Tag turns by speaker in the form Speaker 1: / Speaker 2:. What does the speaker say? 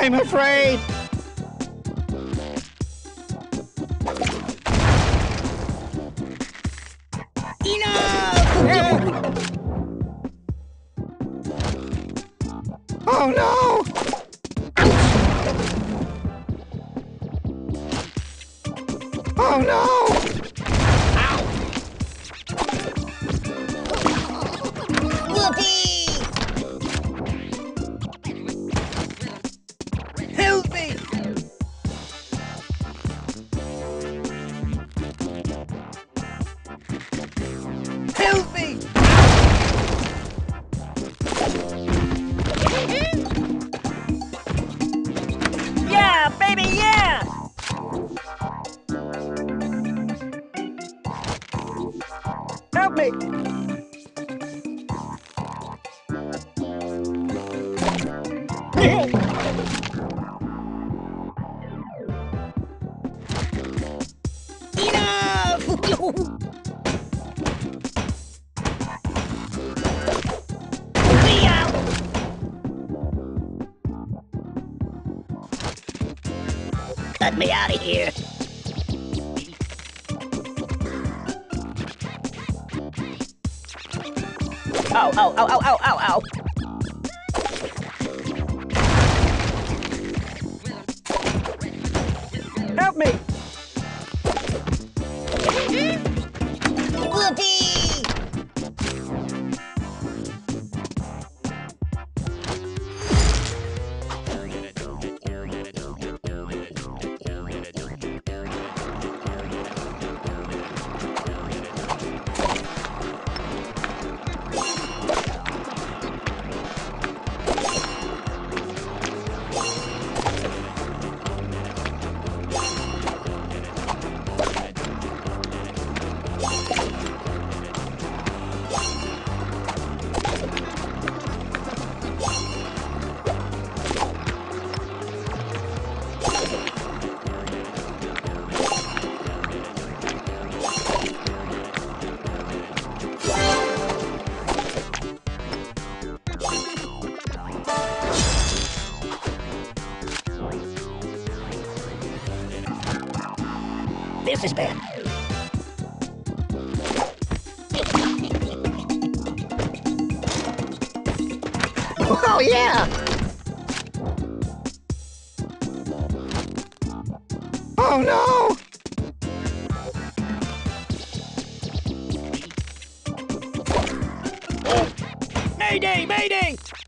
Speaker 1: I'm afraid.
Speaker 2: Enough!
Speaker 1: Oh no! Oh no!
Speaker 2: Whoopee! Help me! Help me! Yeah, baby, yeah!
Speaker 1: Help me!
Speaker 2: Enough! Cut me out of here. Ow, ow, ow, ow, ow, ow, ow.
Speaker 1: Help me!
Speaker 2: Whoopee! This is bad.
Speaker 1: Oh yeah! Oh no!
Speaker 2: Mayday! Mayday!